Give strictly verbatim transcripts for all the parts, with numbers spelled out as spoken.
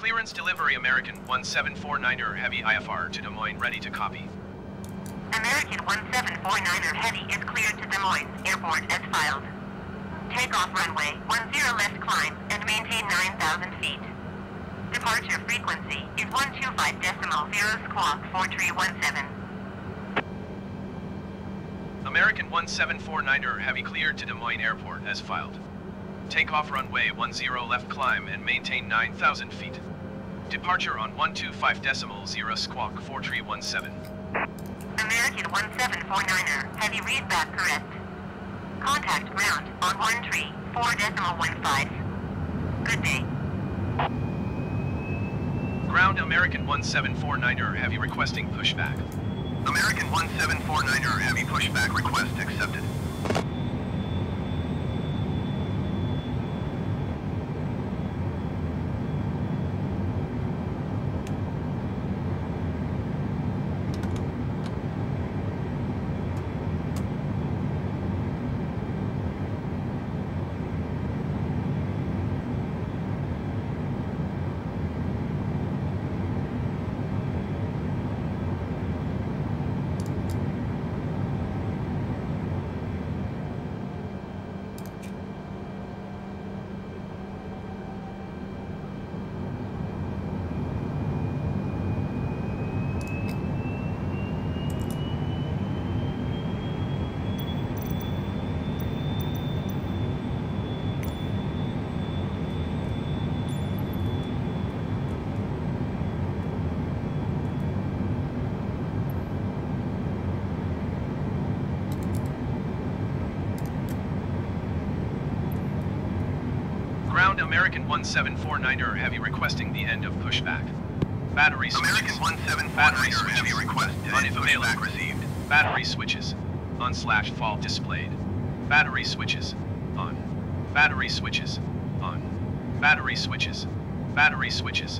Clearance delivery American one seven four niner Heavy I F R to Des Moines, ready to copy. American one seven four niner Heavy is cleared to Des Moines Airport as filed. Takeoff runway one zero left climb and maintain nine thousand feet. Departure frequency is one two five decimal zero squawk four three one seven. American one seven four niner Heavy cleared to Des Moines Airport as filed. Takeoff runway one zero left climb and maintain nine thousand feet. Departure on one two five decimal zero squawk four three one seven. American one seven four niner Heavy read back correct. Contact ground on one three four decimal one five. Good day. Ground American one seven four niner Heavy requesting pushback. American one seven four niner Heavy pushback request accepted. Ground American one seven four niner Heavy requesting the end of pushback. Battery switches. American one seven four niner Heavy request Unavailable. pushback received. Battery switches. On slash fault displayed. Battery switches. On. Battery switches. On. Battery switches. Battery switches.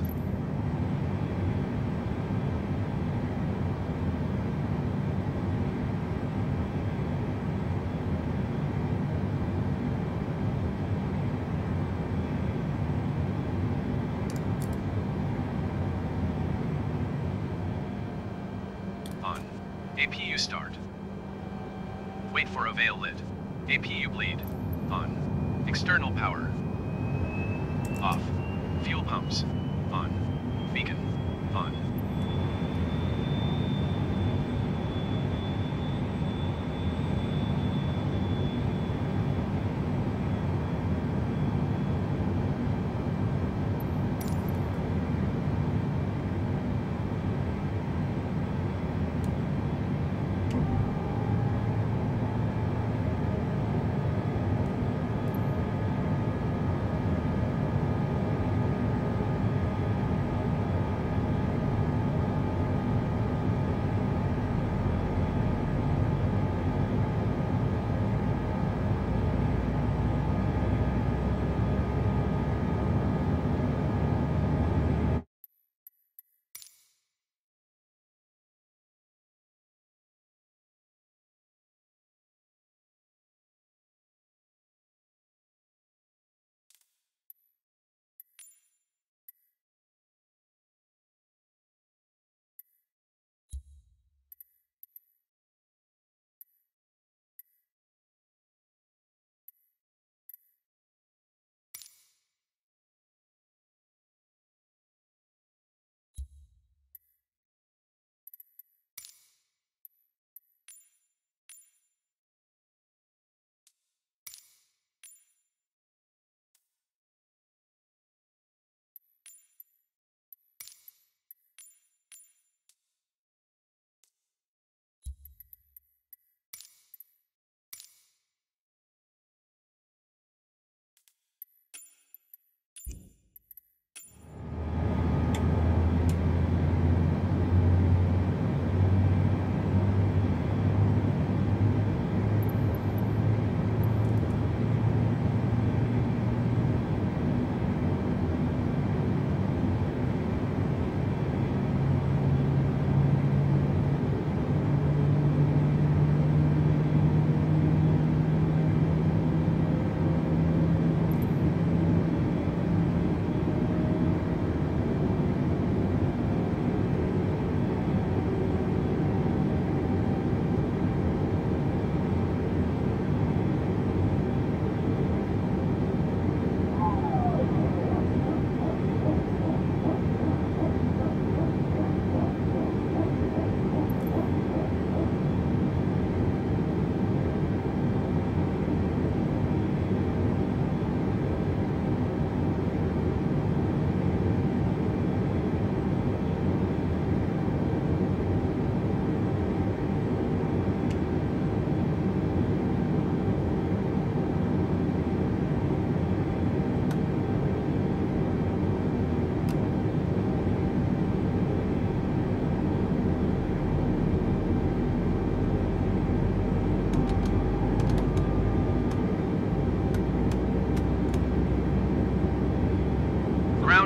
On. A P U start. Wait for avail lit. A P U bleed. On. External power. Off. Fuel pumps. On. Beacon. On.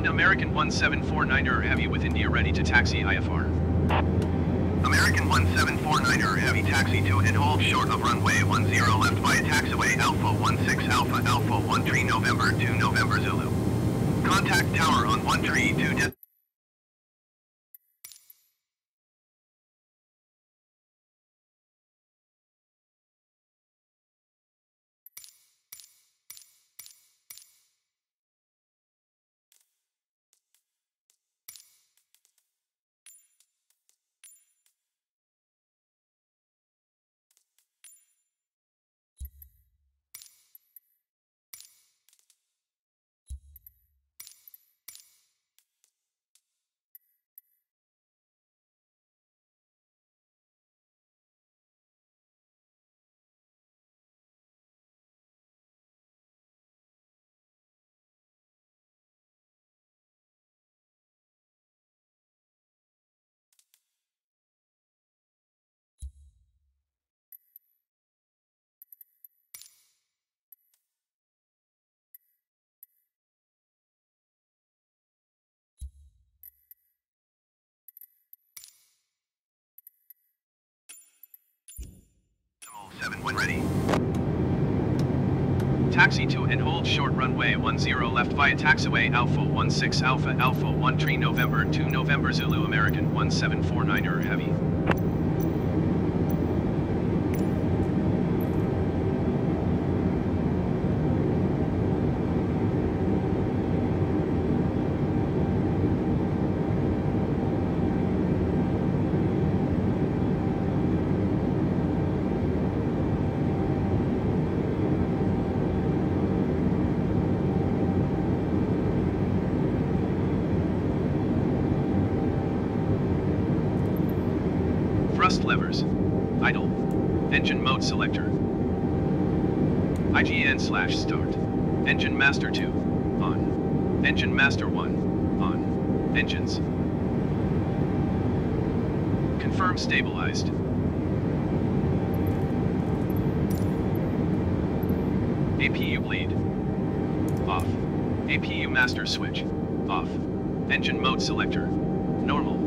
American one seven four niner Heavy with India ready to taxi I F R. American one seven four niner Heavy taxi to and hold short of runway one zero left via taxiway Alpha one six Alpha Alpha one three November two November Zulu. Contact tower on one three two. seven when ready. Taxi to and hold short runway one zero left via taxiway Alpha one six Alpha Alpha one three November two November Zulu American one seven four niner Heavy. Thrust levers. Idle. Engine mode selector. I G N slash start. Engine master two. On. Engine master one. On. Engines. Confirm stabilized. A P U bleed. Off. A P U master switch. Off. Engine mode selector. Normal.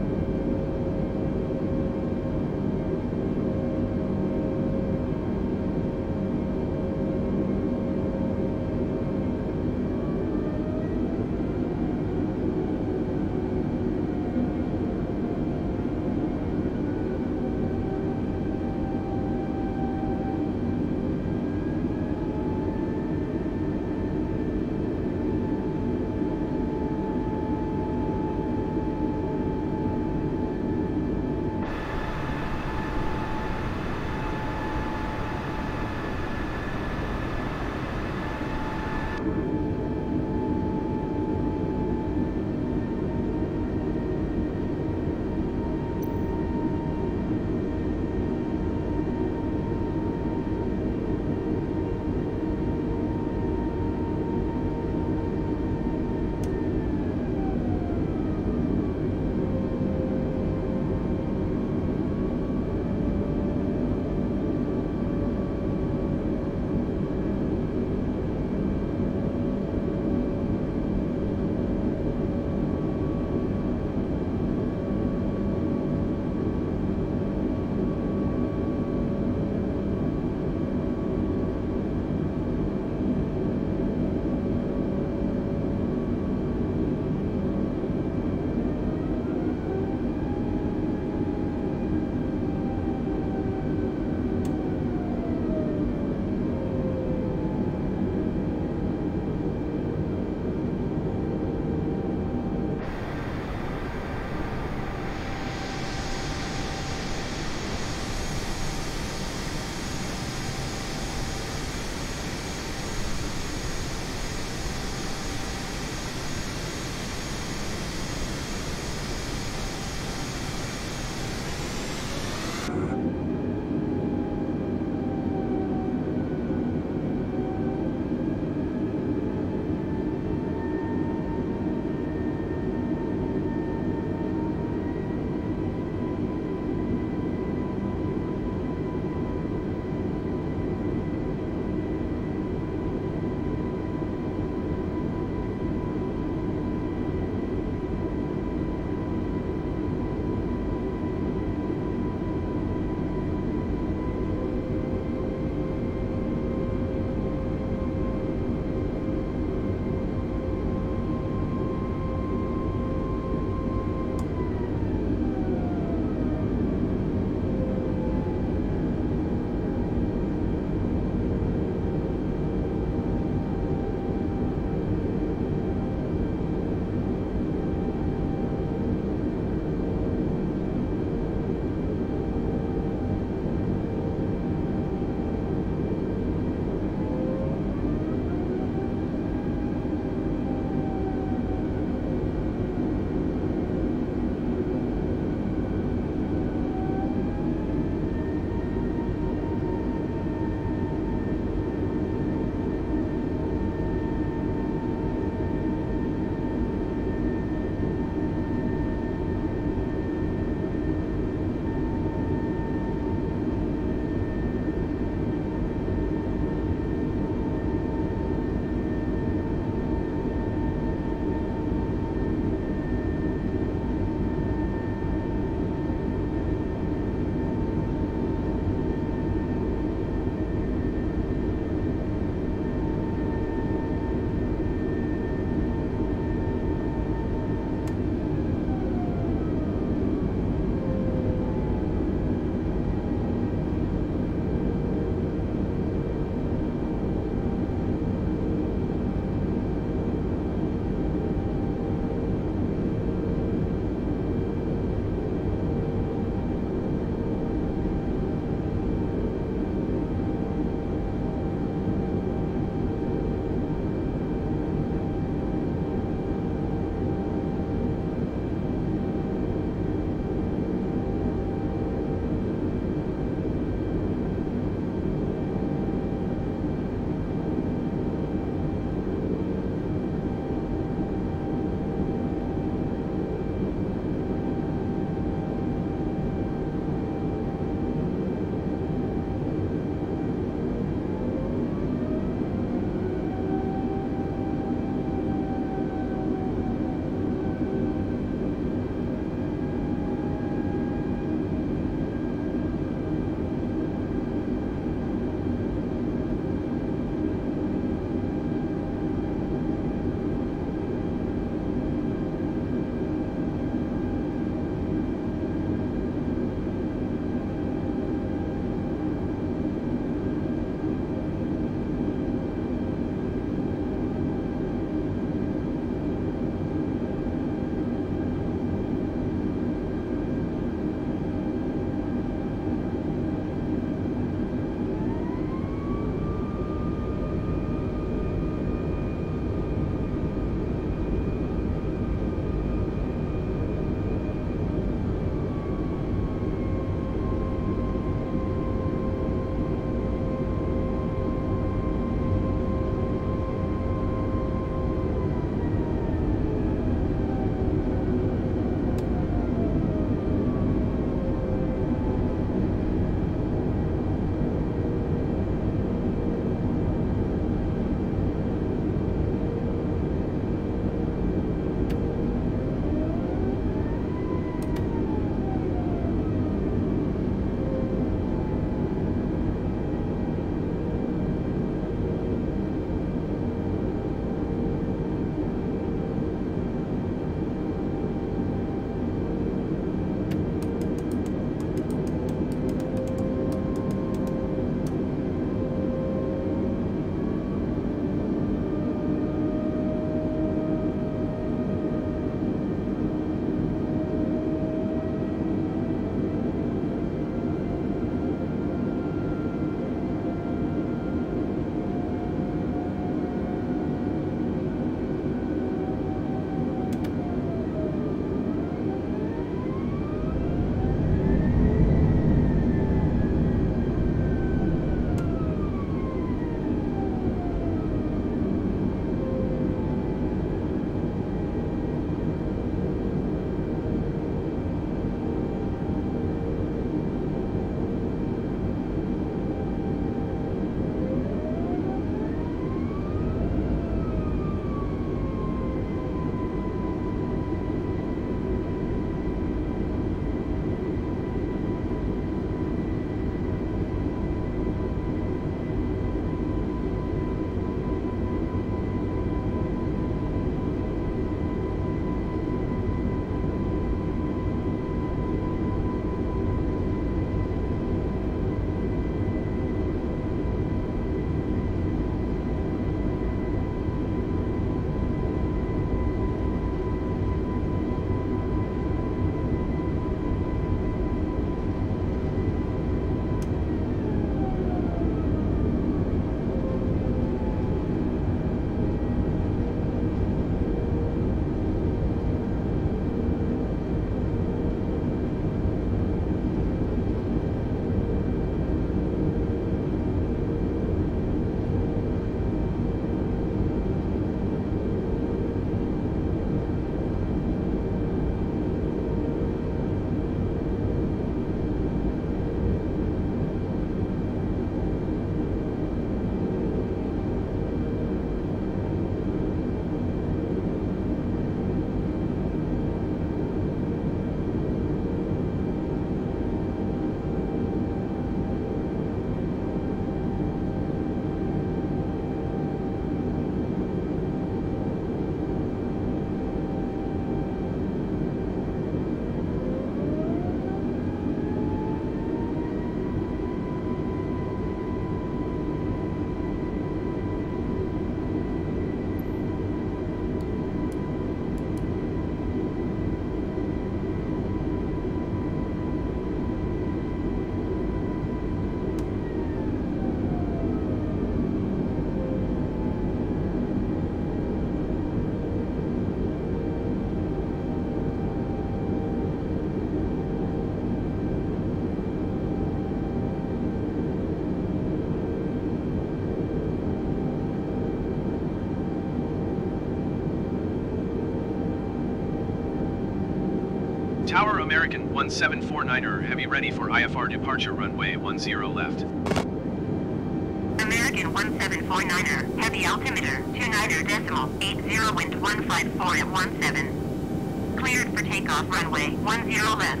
American one seven four niner Heavy ready for I F R departure runway one zero left. American one seven four niner, Heavy altimeter two niner decimal eight zero wind one five four at one seven. Cleared for takeoff runway one zero left.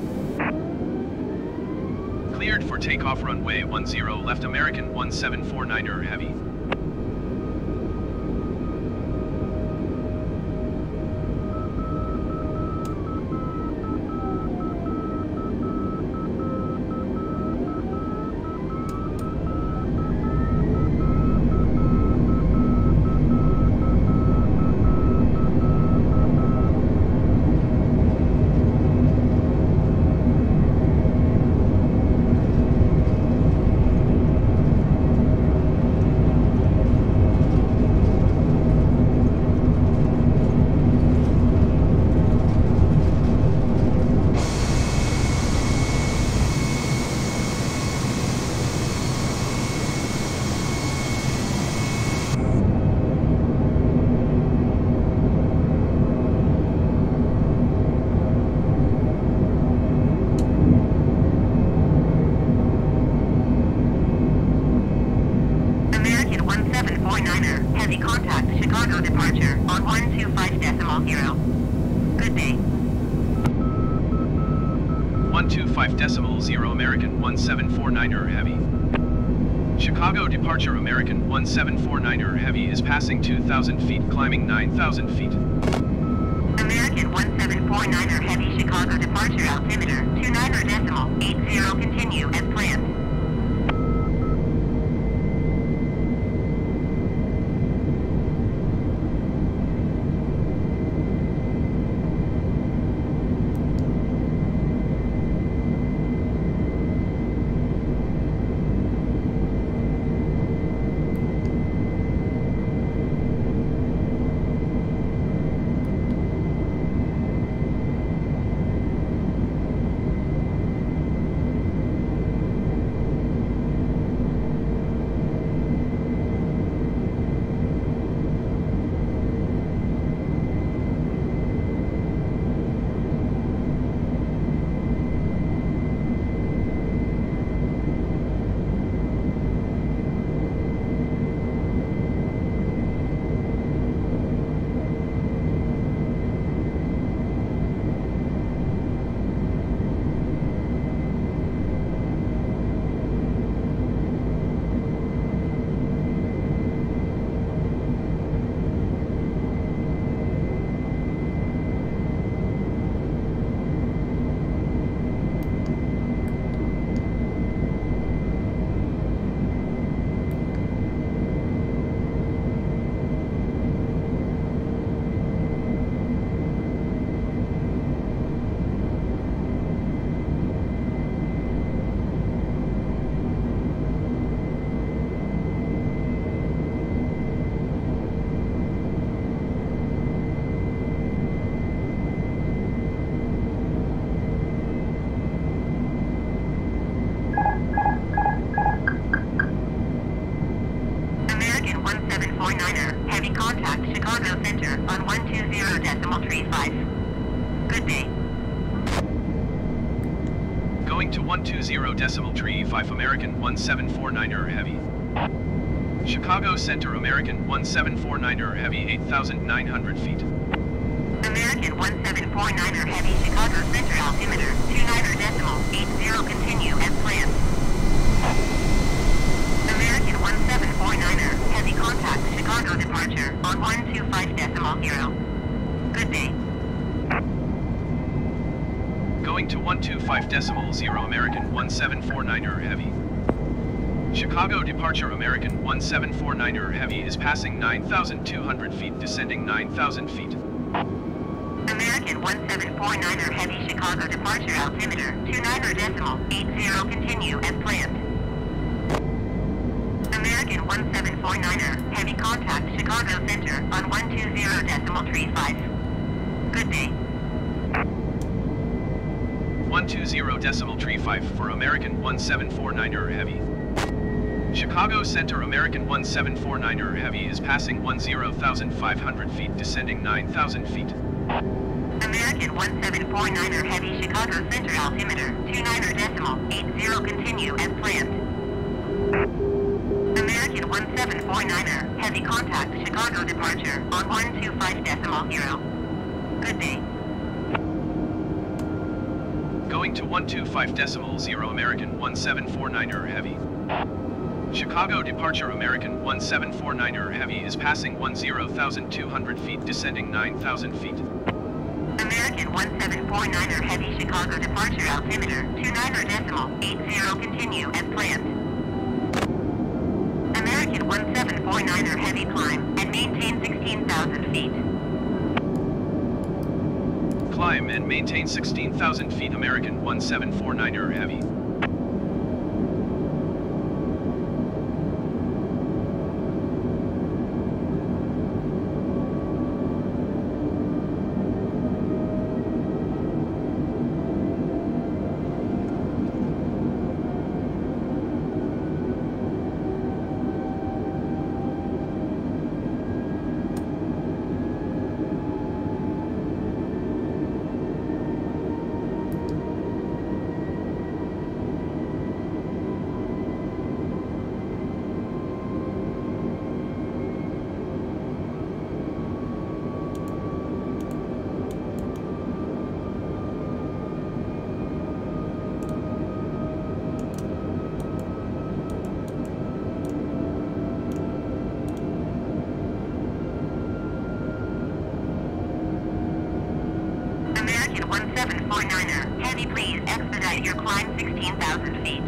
Cleared for takeoff runway one zero left American one seven four niner Heavy. Heavy contact Chicago departure on one two five decimal zero. Good day. one two five decimal zero American one seven four niner Heavy. Chicago departure American one seven four niner Heavy is passing two thousand feet, climbing nine thousand feet. American one seven four niner Heavy Chicago departure altimeter two niner decimal eight zero continue as planned. Heavy contact Chicago Center on one two zero decimal three five. Good day. Going to one two zero decimal three five American one seven four niner Heavy. Chicago Center American one seven four niner Heavy eight thousand nine hundred feet. American one seven four niner Heavy Chicago Center altimeter two niner decimal eight zero continue as planned. American one seven four niner Heavy contact Chicago departure on one two five decimal zero. Good day. Going to one two five decimal zero American one seven four niner Heavy. Chicago departure American one seven four niner Heavy is passing nine thousand two hundred feet, descending nine thousand feet. American one seven four niner Heavy Chicago departure altimeter two niner decimal eight zero continue as planned. American one seven four niner Heavy contact Chicago Center on one two zero decimal three five. Good day. one two zero decimal three five for American one seven four niner Heavy. Chicago Center American one seven four niner Heavy is passing ten thousand five hundred feet, descending nine thousand feet. American one seven four niner Heavy Chicago Center altimeter two niner decimal eight zero continue as planned. American one seven four niner Heavy contact Chicago departure on one two five decimal zero. Good day. Going to one two five decimal zero American one seven four niner Heavy. Chicago departure American one seven four niner Heavy is passing one zero thousand two hundred feet descending nine thousand feet. American one seven four niner Heavy Chicago departure altimeter two niner decimal eight zero continue as planned. American one seven four niner Heavy climb and maintain sixteen thousand feet. Climb and maintain sixteen thousand feet American one seven four niner Heavy. one seven four niner Heavy, please expedite your climb sixteen thousand feet.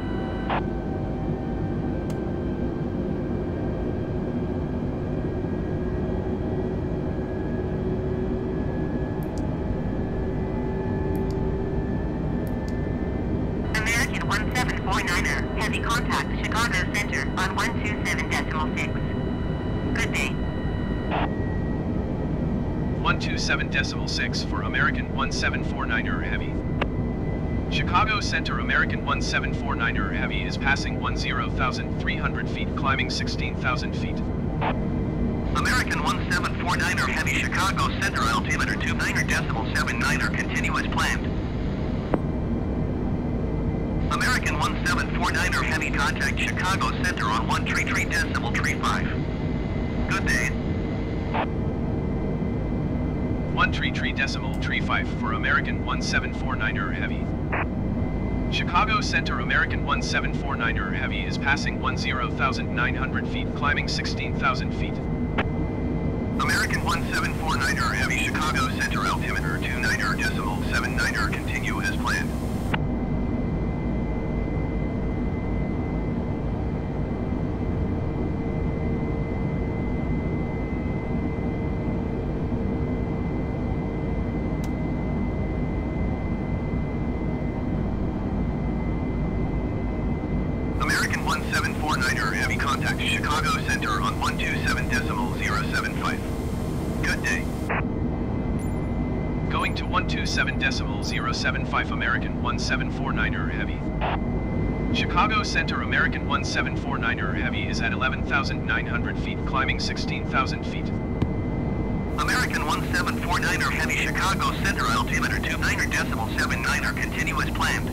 American one seven four niner Heavy contact Chicago Center on one two seven decimal six. Good day. one two seven decimal six for American one seven four niner Heavy. Chicago Center American one seven four niner Heavy is passing one zero thousand three hundred feet climbing sixteen thousand feet. American one seven four niner Heavy Chicago Center altimeter two niner decimal seven niner continue as planned. American one seven four niner Heavy contact Chicago Center on one three three decimal three five. Good day. one three three decimal three five for American one seven four niner Heavy. Chicago Center American one seven four niner Heavy is passing one zero thousand nine hundred feet climbing sixteen thousand feet. American one seven four niner Heavy Chicago Center altimeter two niner decimal seven niner continue as planned. American one seven four niner Heavy contact Chicago Center on one two seven decimal zero seven five. Good day. Going to one two seven decimal zero seven five American one seven four niner Heavy. Chicago Center American one seven four niner Heavy is at eleven thousand nine hundred feet climbing sixteen thousand feet. American one seven four niner Heavy Chicago Center altimeter two niner decimal seven niner continue as planned.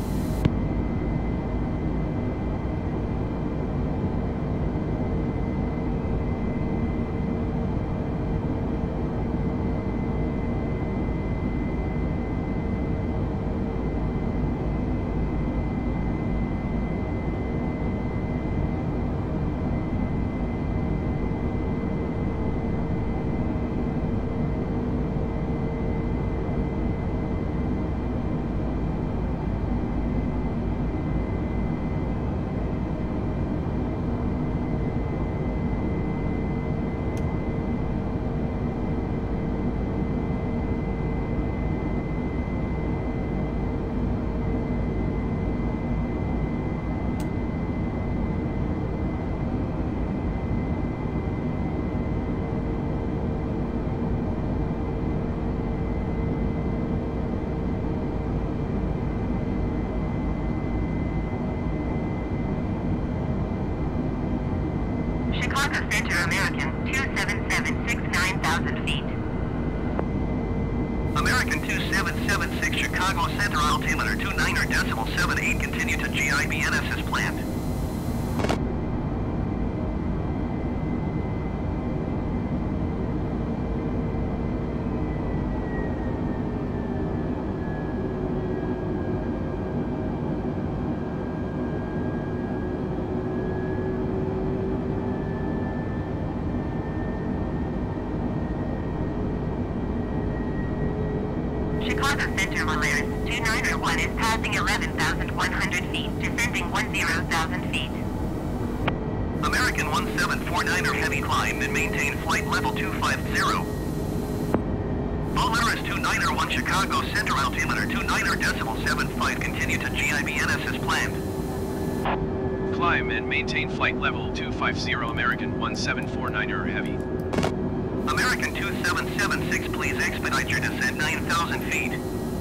Chicago Center American two seven seven six nine thousand feet. American two seven seven six, Chicago Center, altimeter two niner decimal seven eight, continue to G I B N S as planned. Chicago Center, Polaris two niner one is passing eleven thousand one hundred feet, descending ten thousand feet. American one seven four niner, heavy climb and maintain flight level two five zero. Polaris two niner one, Chicago Center, altimeter two niner decimal seven five, continue to G I B N S as planned. Climb and maintain flight level two five zero, American one seven four niner heavy. American two seven seven six, please expedite your descent nine thousand feet.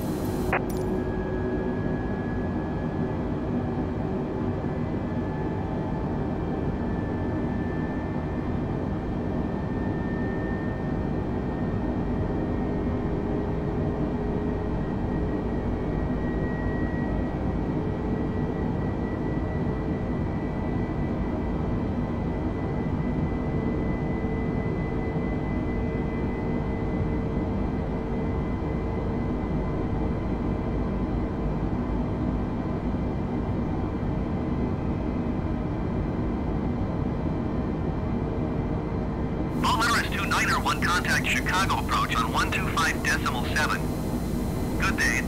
Polaris two niner one, contact Chicago approach on one two five decimal seven. Good day.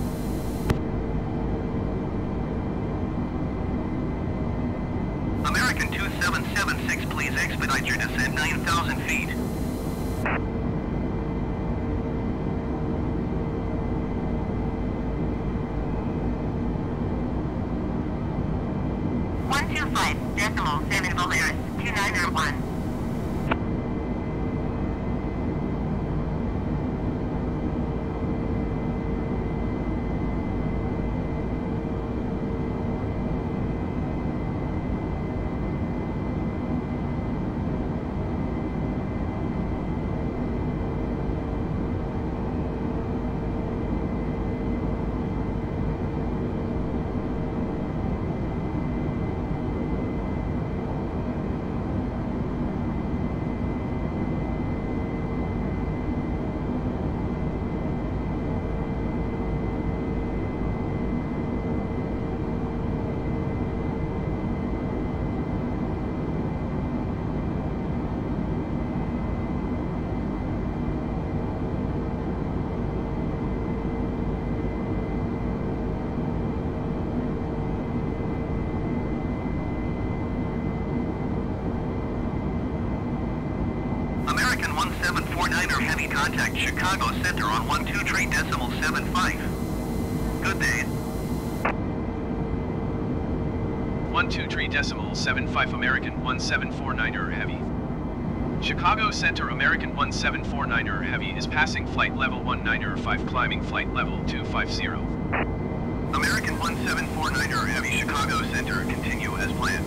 American two seven seven six, please expedite your descent nine thousand feet. one two five decimal seven, Polaris two niner one. American one seven four niner, heavy contact Chicago Center on one two three decimal seven five. Good day. one two three decimal seven five, American one seven four niner heavy. Chicago Center, American one seven four niner heavy is passing flight level one niner five, climbing flight level two five zero. American one seven four niner heavy, Chicago Center, continue as planned.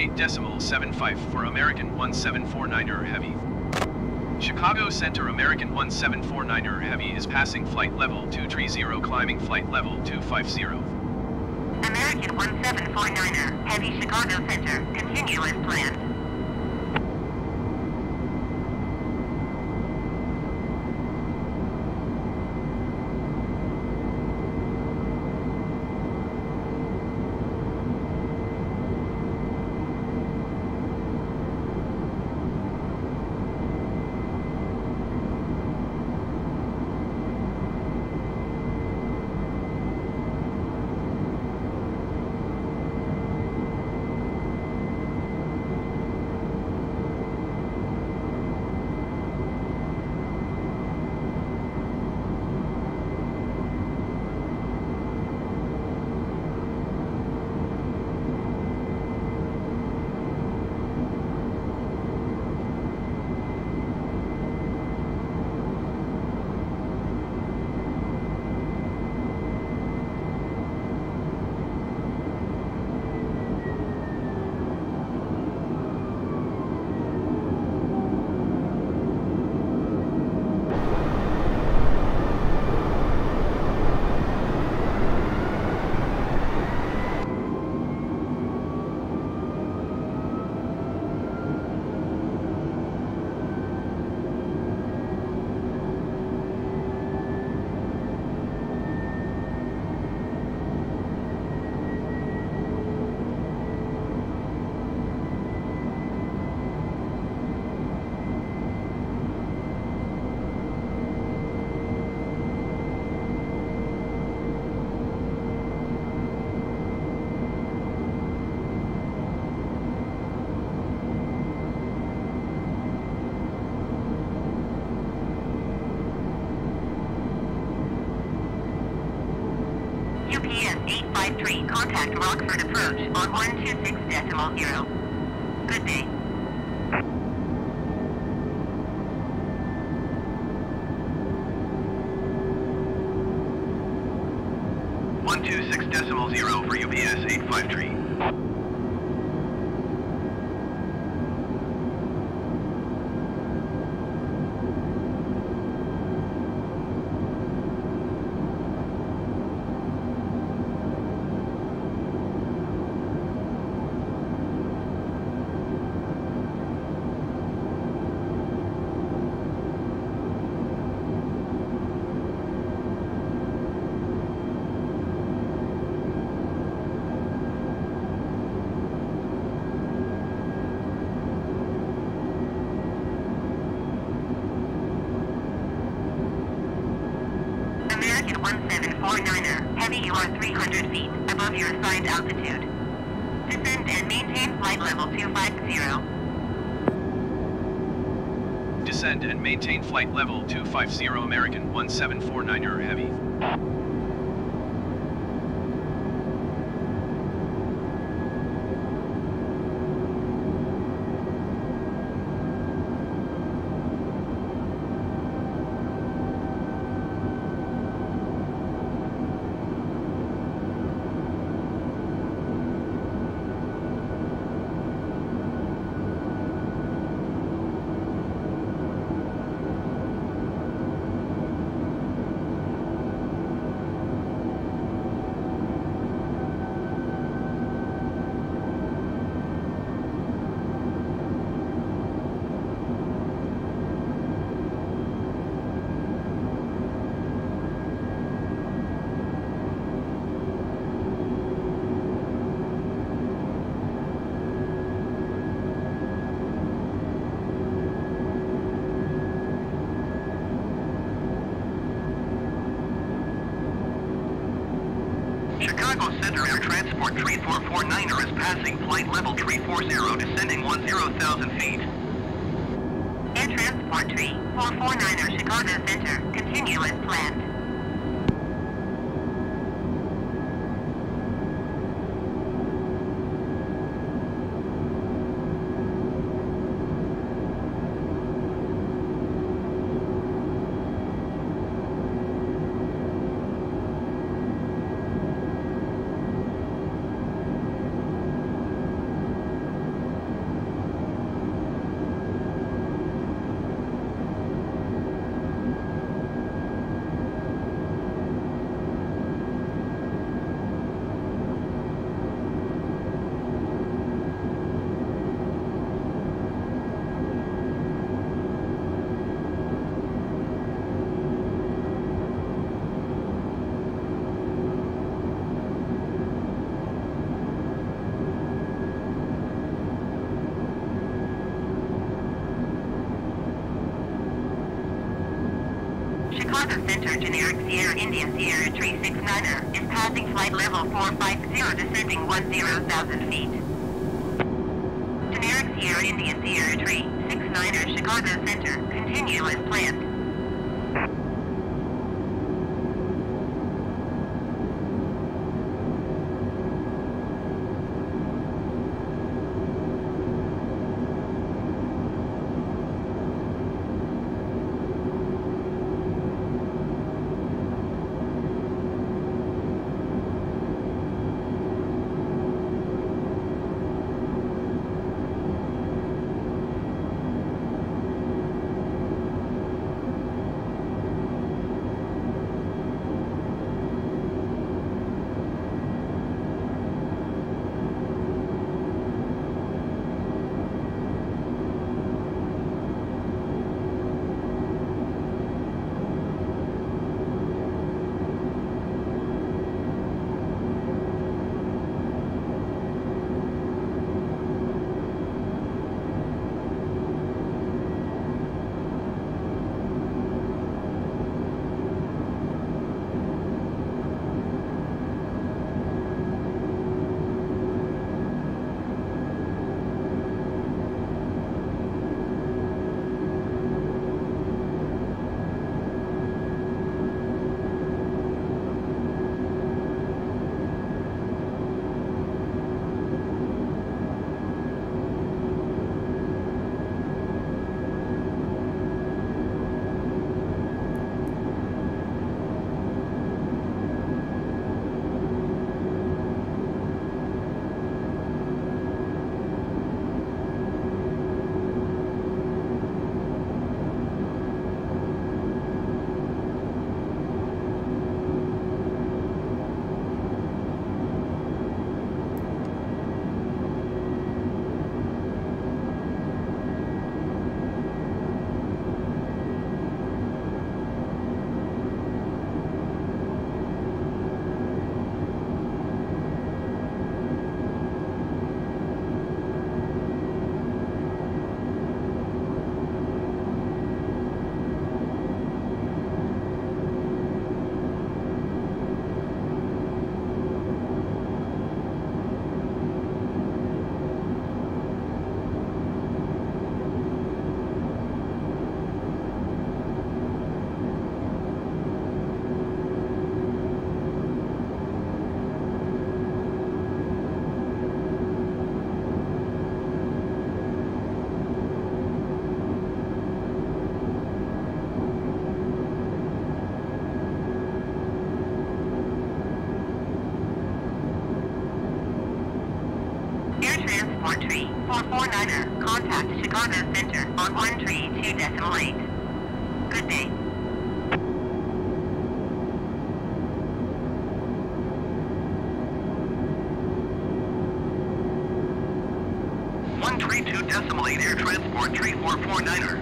eight decimal seven five for American one seven four niner Heavy. Chicago Center American one seven four niner Heavy is passing flight level two three zero, climbing flight level two five zero. American one seven four niner Heavy, Chicago Center, continue as planned. U P S eight five three, contact Rockford approach on one two six decimal zero. Good day. one two six decimal zero for U P S eight five three. one seven four niner Heavy, you are three hundred feet above your assigned altitude. Descend and maintain flight level two five zero. Descend and maintain flight level two five zero, American one seven four niner Heavy. Chicago Center Air Transport three four four niner is passing flight level three four zero, descending ten thousand feet. Air Transport three four four niner Chicago Center, continue as planned. Sierra India Sierra Tree six niner is passing flight level four five zero, descending one zero thousand feet. Generic Sierra India Sierra Tree six niner Chicago Center, continue as planned. Transport Tree four four niner, contact Chicago Center on one tree two decimal eight. Good day. one three two decimal eight Air Transport Tree four four niner.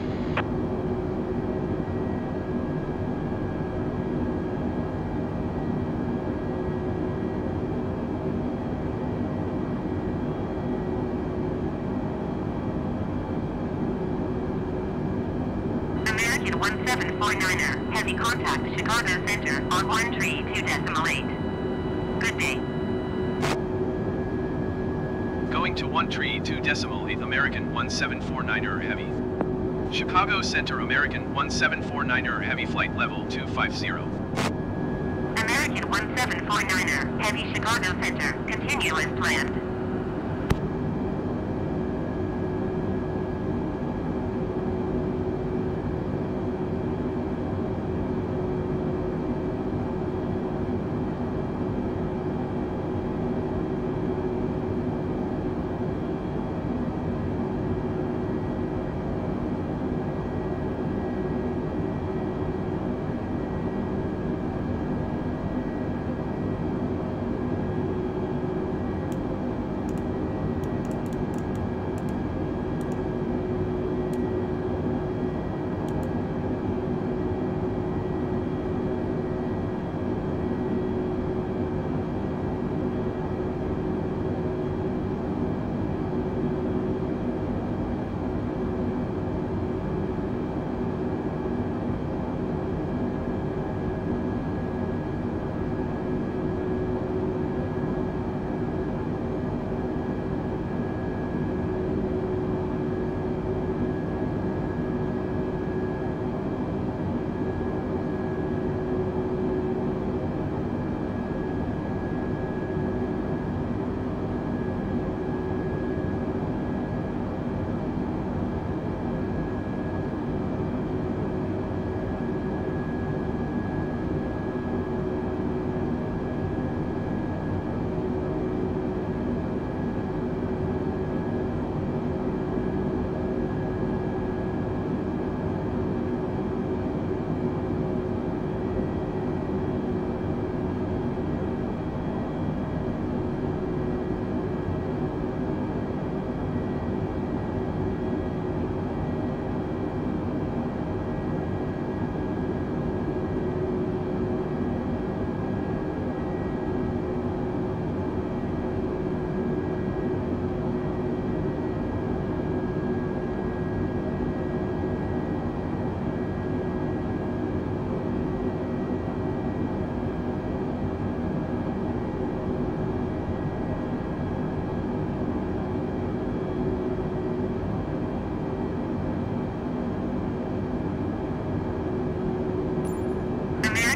one seven four niner, heavy contact Chicago Center on one tree two decimal eight. Good day. Going to one tree two decimal eight American one seven four niner heavy. Chicago Center American one seven four niner heavy flight level two five zero. American one seven four niner, heavy Chicago Center, continue as planned.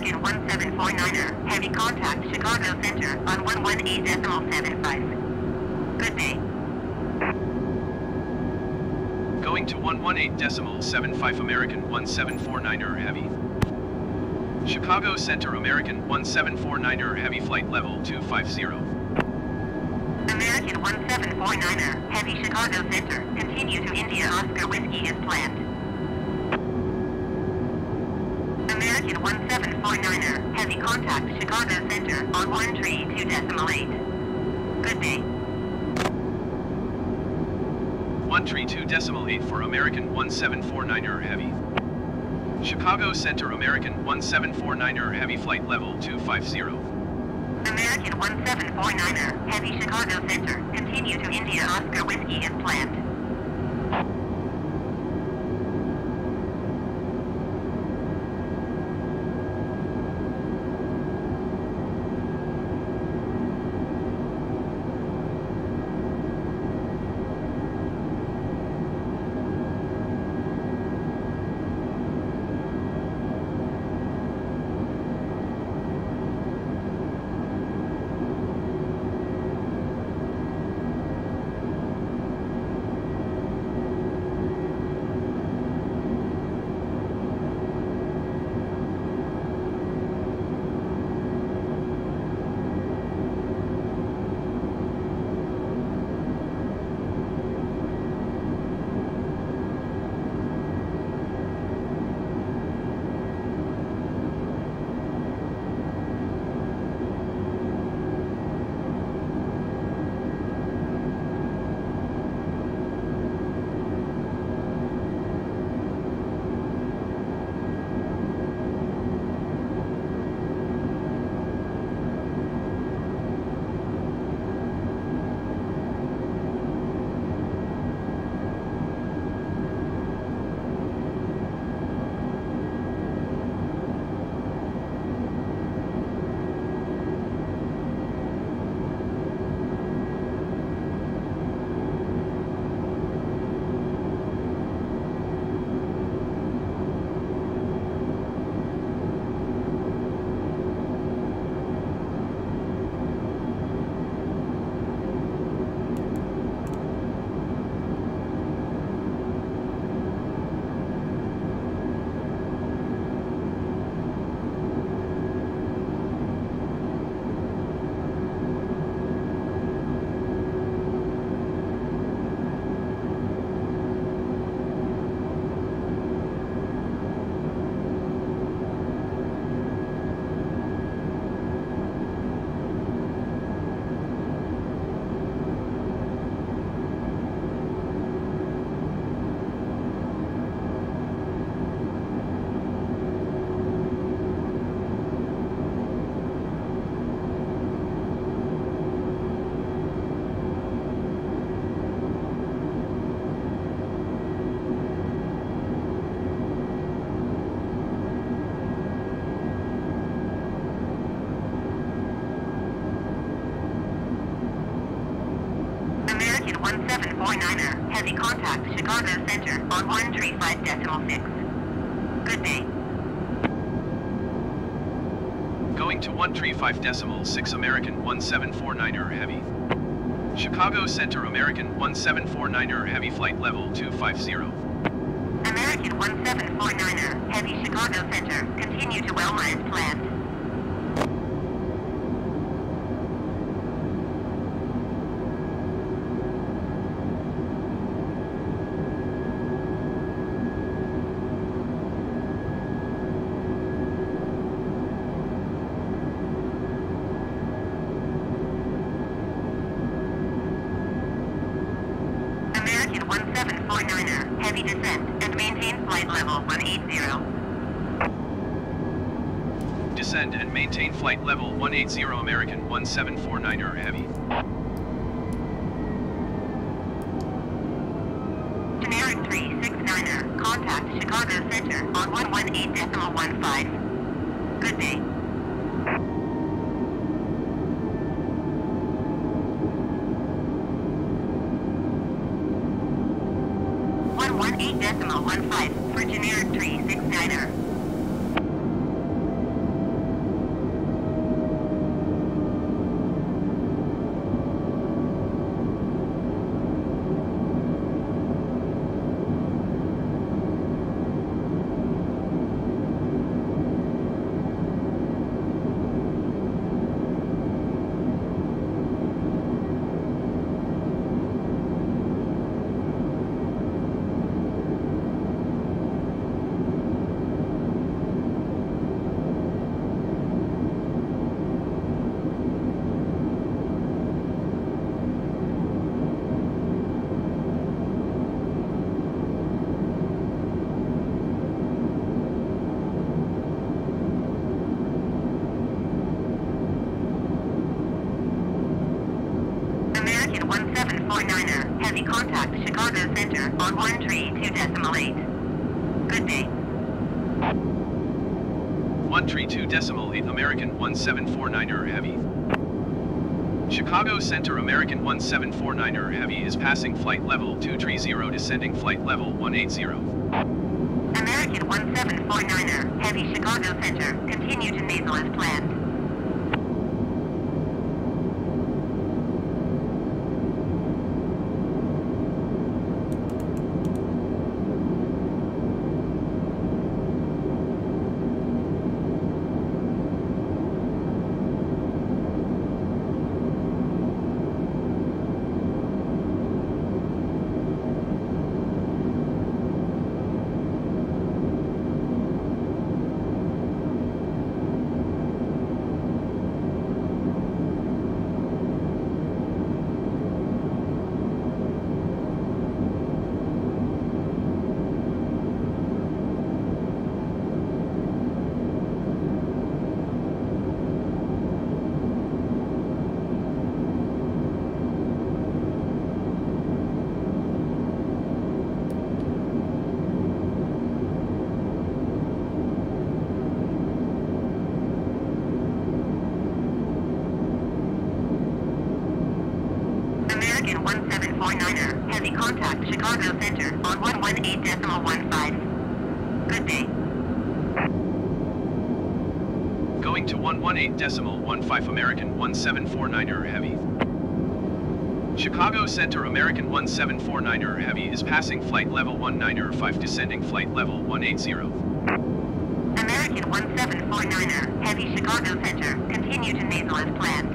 American one seven four niner, heavy contact Chicago Center on one one eight decimal seven five. Good day. Going to one one eight decimal seven five American one seven four niner heavy. Chicago Center American one seven four niner heavy flight level two five zero. American one seven four niner, heavy Chicago Center, continue to India Oscar Whiskey as planned. American one seven four niner, heavy contact Chicago Center on one three two decimal eight. Good day. one three two decimal eight for American one seven four niner heavy. Chicago Center American one seven four niner heavy flight level two five zero. American one seven four niner, heavy Chicago Center, continue to India Oscar Whiskey as planned. one seven four niner, heavy contact Chicago Center on one three five decimal six. Good day. Going to one three five decimal six American one seven four niner heavy. Chicago Center American one seven four niner heavy flight level two five zero. American one seven four niner, heavy Chicago Center, continue to Welma as planned. one seven four niner, heavy descent, and maintain flight level one eight zero. Descend and maintain flight level one eight zero American one seven four niner heavy. Generic three six niner, contact Chicago Center on one one eight decimal one five. Good day. one one eight decimal one five for generic three six niner. American one seven four niner, heavy contact Chicago Center on one three two decimal eight. Good day. one three two decimal eight American one seven four niner Heavy. Chicago Center American one seven four niner Heavy is passing flight level two three zero, descending flight level one eight zero. American one seven four niner, heavy Chicago Center, continue to nasal as planned. one seven four niner, heavy contact Chicago Center on one one eight decimal one five. Good day. Going to one one eight decimal one five American one seven four niner Heavy. Chicago Center American one seven four niner Heavy is passing flight level one niner five, descending flight level one eight zero. American one seven four niner, heavy Chicago Center, continue to nasal as planned.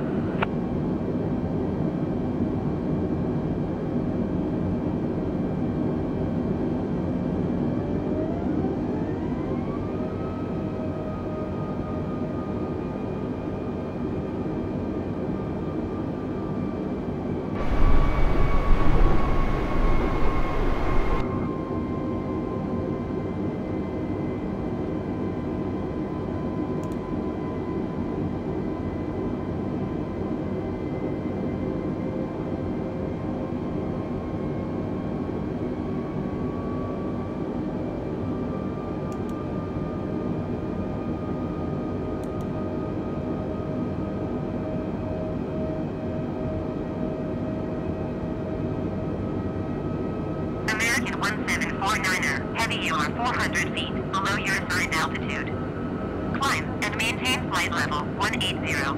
one seven four niner, heavy, you are four hundred feet below your assigned altitude. Climb and maintain flight level one eight zero.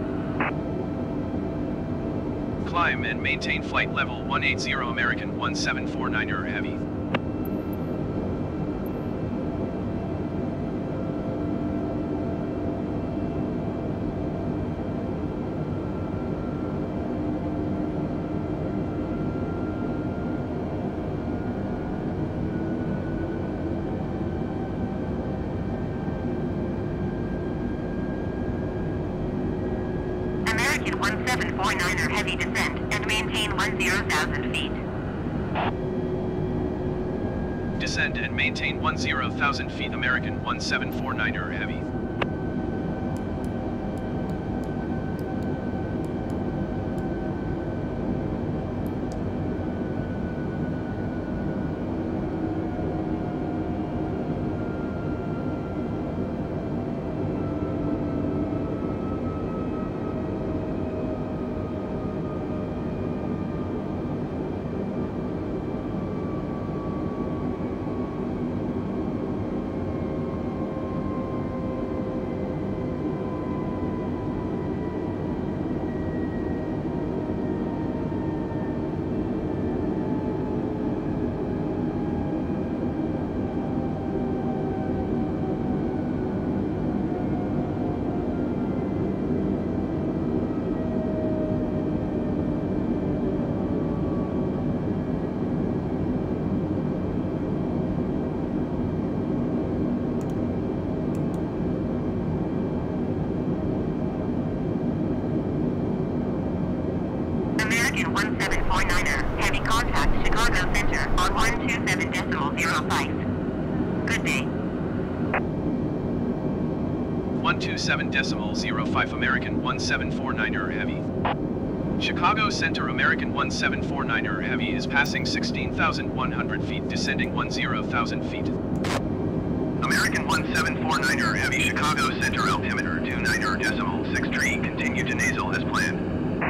Climb and maintain flight level one eight zero American one seven four niner Heavy. one seven four niner, heavy descent and maintain ten thousand feet. Descend and maintain ten thousand feet American one seven four niner Heavy. one seven four niner, heavy contact Chicago Center on one two seven decimal zero five. Good day. one two seven decimal zero five American one seven four niner Heavy. Chicago Center American one seven four niner Heavy is passing sixteen thousand one hundred feet, descending ten thousand feet. American one seven four niner Heavy, Chicago Center altimeter two niner decimal six tree, continue to nasal as planned.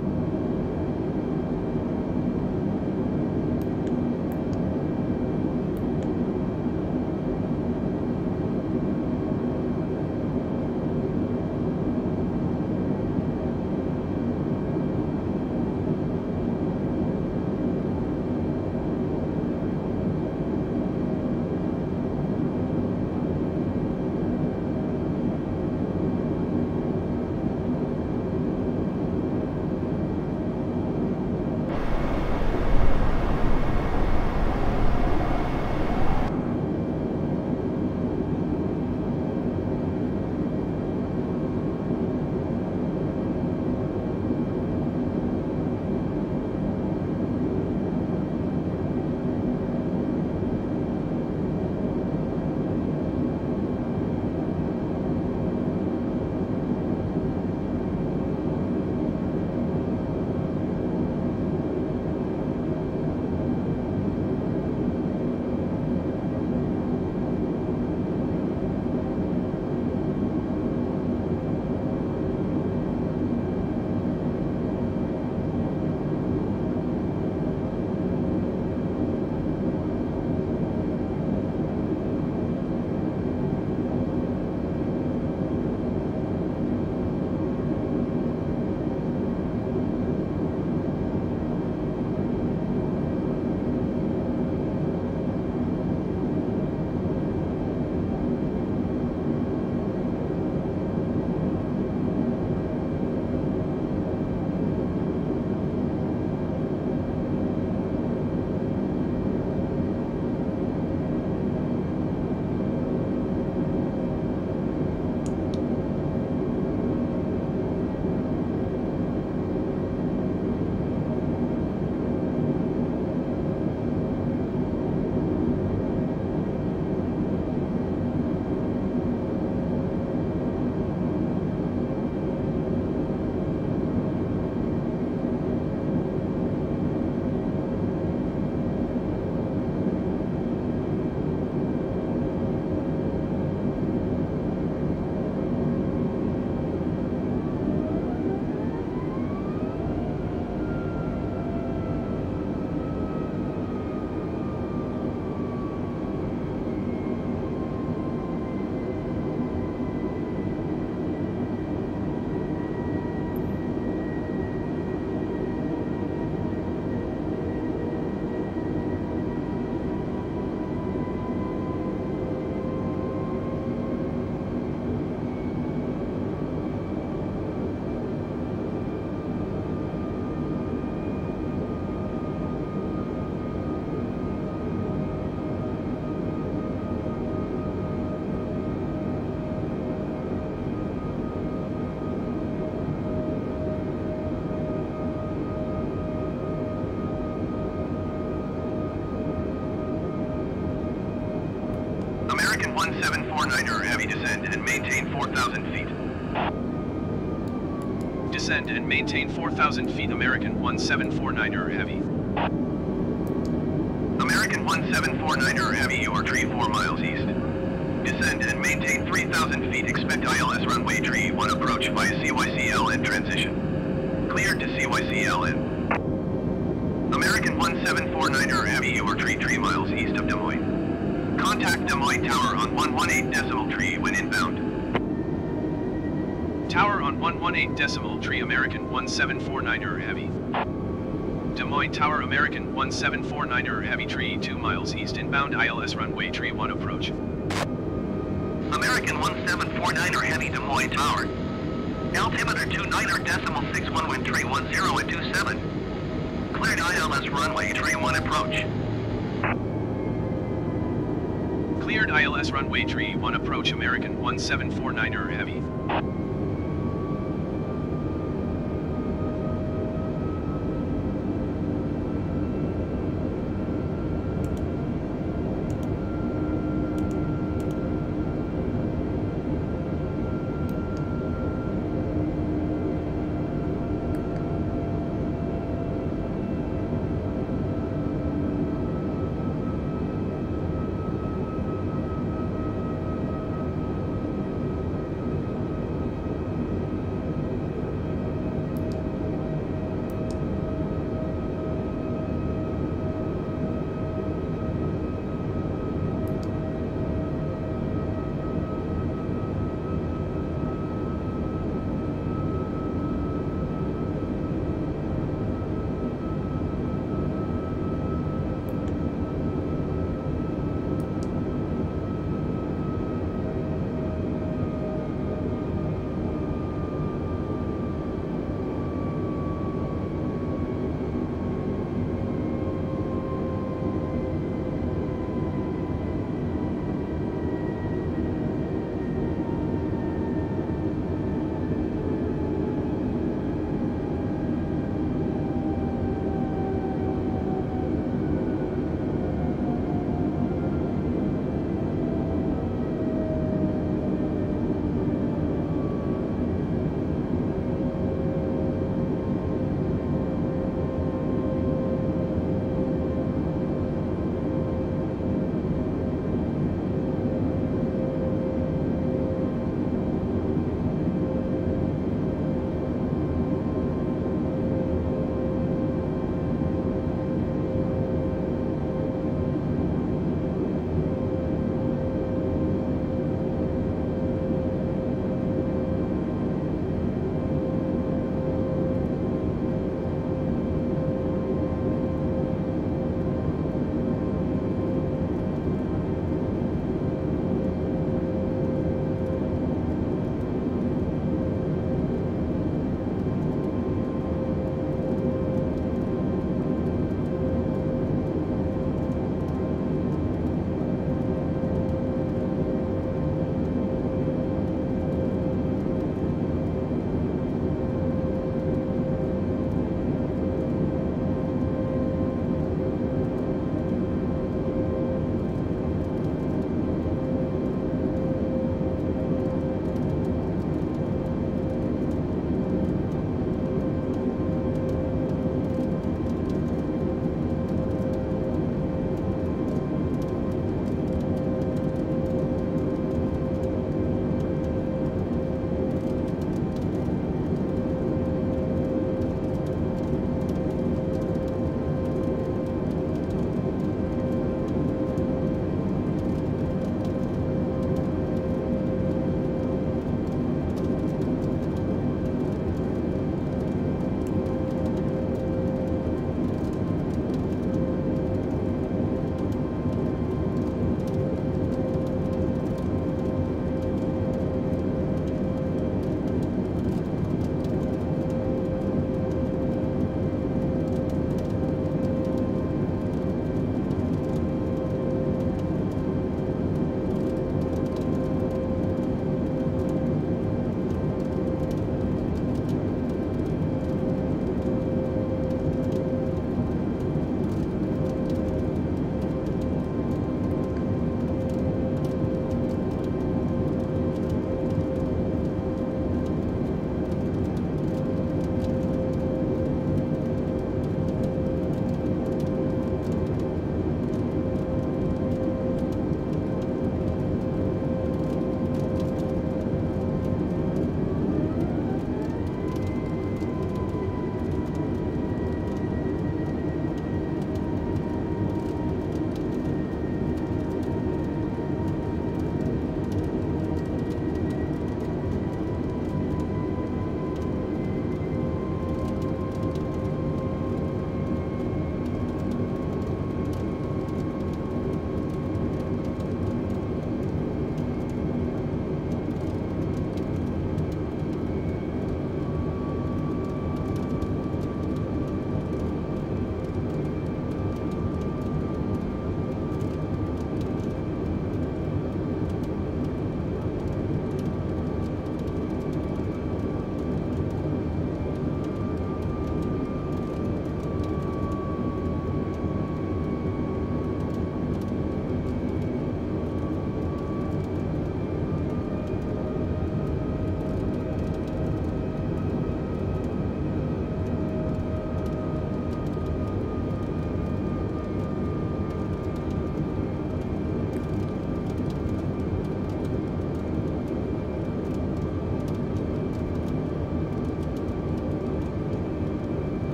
one seven four niner Heavy, descend and maintain four thousand feet. Descend and maintain four thousand feet. American one seven four niner Heavy. American one seven four niner Heavy, you are tree four miles east. Descend and maintain three thousand feet. Expect I L S runway tree one approach via C Y C L N transition. Cleared to C Y C L N. American one seven four niner Heavy, you are tree three miles east of Des Moines. Contact Des Moines Tower on one eighteen decimal tree when inbound. Tower on one eighteen decimal tree, American one seven four niner Heavy. Des Moines Tower, American one seven four niner Heavy, tree two miles east, inbound I L S runway tree one approach. American one seven four niner Heavy, Des Moines Tower. Altimeter two niner decimal six one, wind tree one zero at two seven. Cleared I L S runway tree one approach. Cleared I L S runway tree one approach, American one seven four niner Heavy.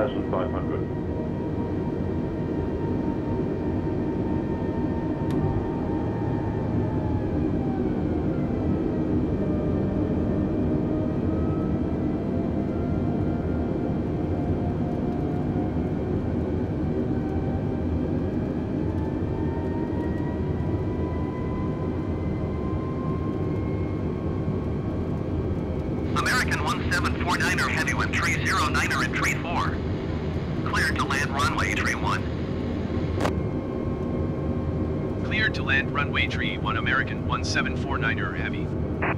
thousand five hundred. American one seven four niner Heavy with tree zero niner and tree four. Cleared to land runway tree one. Cleared to land runway tree one American one seven four niner Heavy.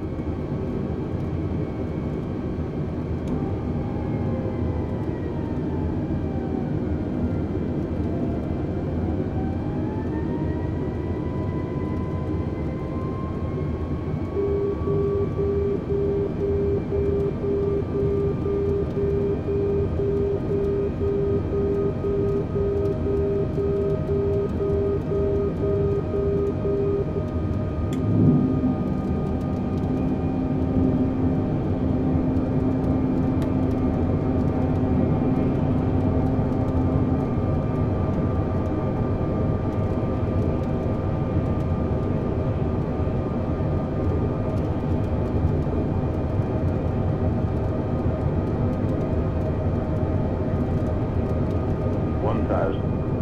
one thousand.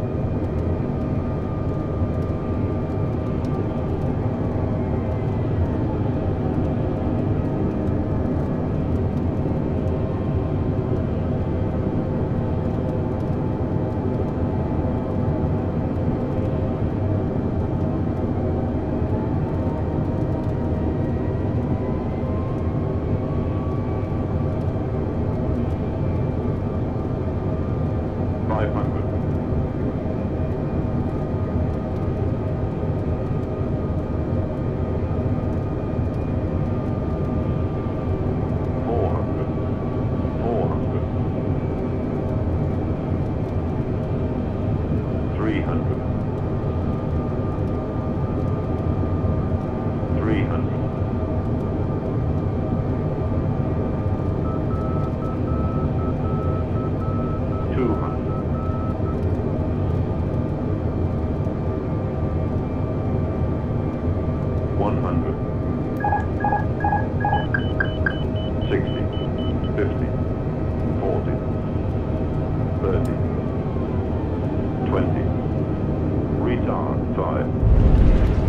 five hundred. four hundred. four hundred. three hundred. three hundred. two hundred. one hundred. sixty. fifty. forty. thirty. twenty. Retard five.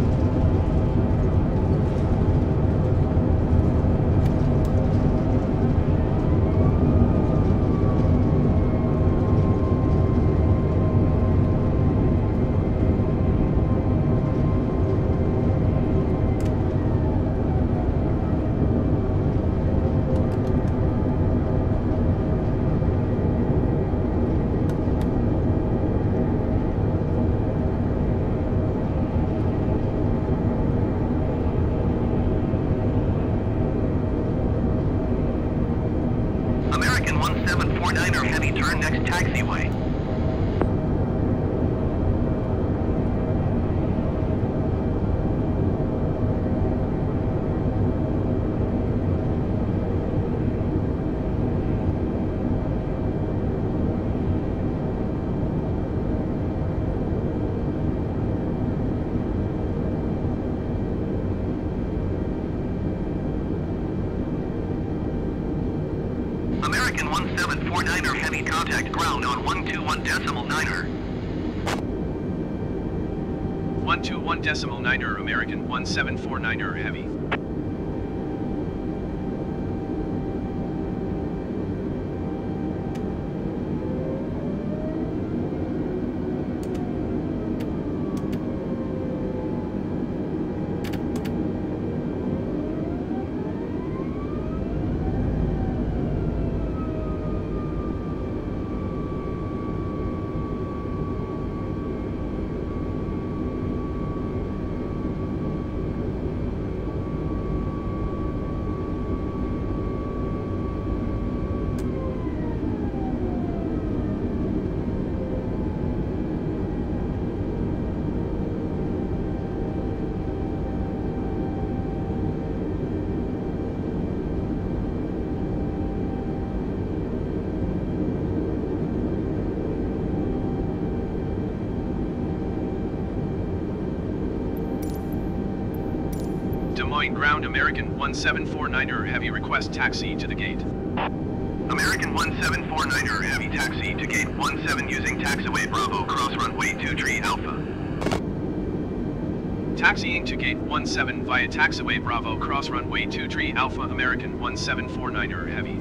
American one seven four niner Heavy, turn next taxiway. American one seven four niner Heavy, contact ground on one two one decimal niner. one two one decimal niner American one seven four niner Heavy. Moines ground American one seven four niner Heavy request taxi to the gate. American one seven four niner Heavy taxi to gate one seven using taxiway Bravo cross runway two tree Alpha. Taxiing to gate one seven via taxiway Bravo cross runway two tree Alpha American one seven four niner Heavy.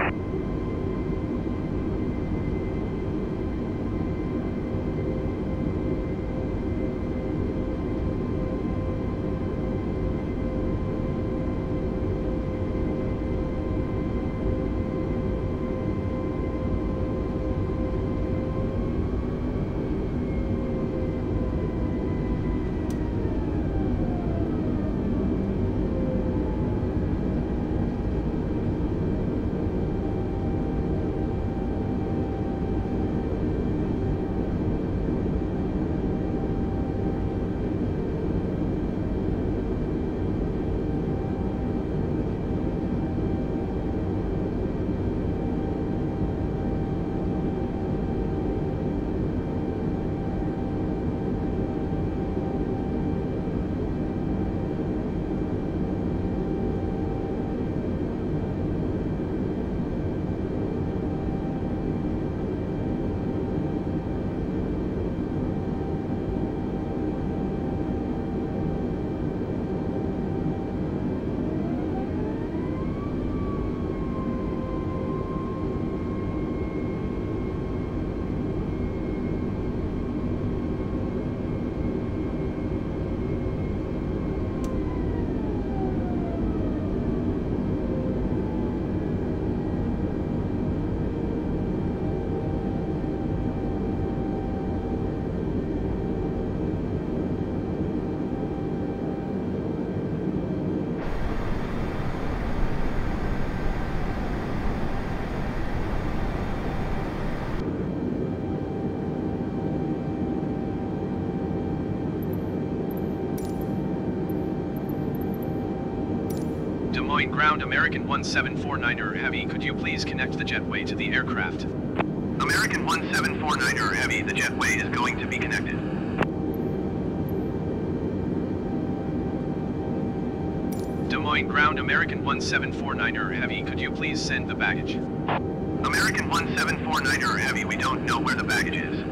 Des Moines ground American one seven four niner Heavy, could you please connect the jetway to the aircraft? American one seven four niner Heavy, the jetway is going to be connected. Des Moines ground American one seven four niner Heavy, could you please send the baggage? American one seven four niner Heavy, we don't know where the baggage is.